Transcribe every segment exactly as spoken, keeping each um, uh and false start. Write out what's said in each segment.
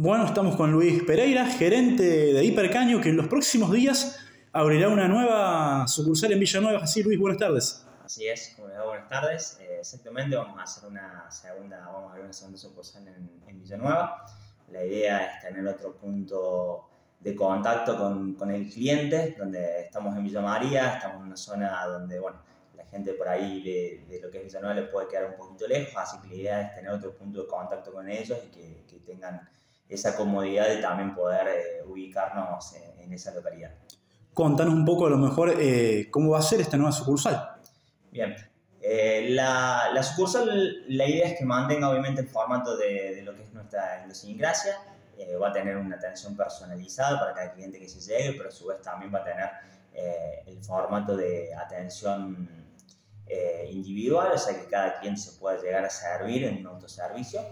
Bueno, estamos con Luis Pereira, gerente de Hipercaño, que en los próximos días abrirá una nueva sucursal en Villanueva. Así, Luis, buenas tardes. Así es, como les digo, buenas tardes. Eh, exactamente, vamos a hacer una segunda, vamos a abrir una segunda sucursal en, en Villanueva. La idea es tener otro punto de contacto con, con el cliente, donde estamos en Villa María, estamos en una zona donde, bueno, la gente por ahí de, de lo que es Villanueva le puede quedar un poquito lejos, así que la idea es tener otro punto de contacto con ellos y que, que tengan esa comodidad de también poder eh, ubicarnos en, en esa localidad. Contanos un poco a lo mejor eh, cómo va a ser esta nueva sucursal. Bien, eh, la, la sucursal, la idea es que mantenga obviamente el formato de, de lo que es nuestra idiosincrasia. Eh, va a tener una atención personalizada para cada cliente que se llegue, pero a su vez también va a tener eh, el formato de atención eh, individual, o sea que cada cliente se pueda llegar a servir en un autoservicio.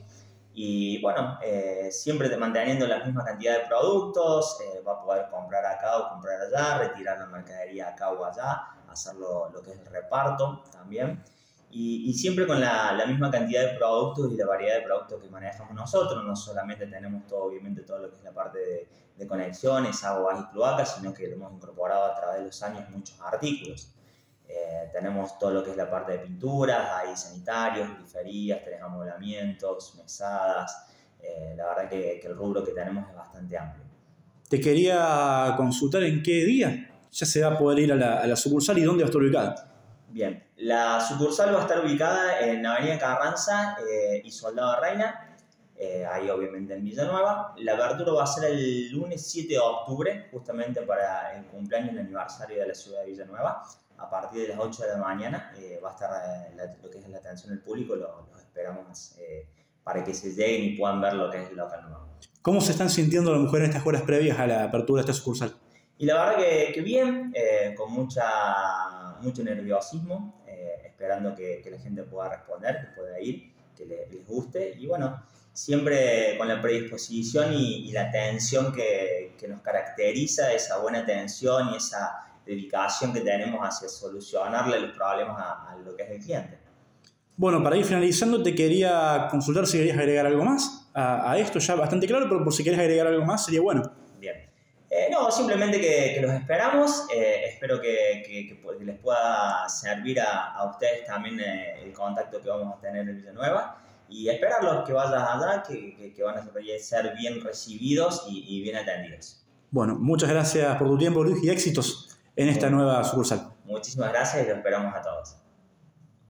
Y bueno, eh, siempre manteniendo la misma cantidad de productos, eh, va a poder comprar acá o comprar allá, retirar la mercadería acá o allá, hacer lo, lo que es el reparto también. Y, y siempre con la, la misma cantidad de productos y la variedad de productos que manejamos nosotros. No solamente tenemos todo, obviamente, todo lo que es la parte de, de conexiones, aguas y cloacas, sino que lo hemos incorporado a través de los años muchos artículos. Eh, tenemos todo lo que es la parte de pinturas, hay sanitarios, griferías, tenemos amoblamientos, mesadas. Eh, la verdad que, que el rubro que tenemos es bastante amplio. Te quería consultar en qué día ya se va a poder ir a la, a la sucursal y dónde va a estar ubicada. Bien, la sucursal va a estar ubicada en Avenida Carranza eh, y Soldado Reina, eh, ahí obviamente en Villanueva. La apertura va a ser el lunes siete de octubre, justamente para el cumpleaños y el aniversario de la ciudad de Villanueva. A partir de las ocho de la mañana eh, va a estar eh, la, lo que es la atención del público, lo, los esperamos eh, para que se lleguen y puedan ver lo que es el local nuevo. ¿Cómo se están sintiendo las mujeres en estas horas previas a la apertura de esta sucursal? Y la verdad que, que bien, eh, con mucha, mucho nerviosismo, eh, esperando que, que la gente pueda responder, que pueda ir, que le, les guste. Y bueno, siempre con la predisposición y, y la atención que, que nos caracteriza, esa buena atención y esa dedicación que tenemos hacia solucionarle los problemas a, a lo que es el cliente. Bueno, para ir finalizando, te quería consultar si querías agregar algo más a, a esto, ya bastante claro, pero por si querés agregar algo más sería bueno. Bien. Eh, no, simplemente que, que los esperamos. Eh, espero que, que, que les pueda servir a, a ustedes también eh, el contacto que vamos a tener en Villanueva. Y esperarlos que vayan allá, que, que, que van a ser bien recibidos y, y bien atendidos. Bueno, muchas gracias por tu tiempo, Luis, y éxitos en esta nueva sucursal. Muchísimas gracias y los esperamos a todos.